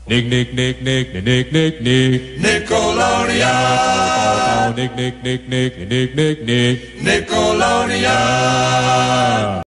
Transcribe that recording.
Nick, Nick, Nick, Nick, Nick, Nick, Nick. Nickelodeon. Nick, Nick, Nick, Nick, Nick, Nick, Nick. Nickelodeon.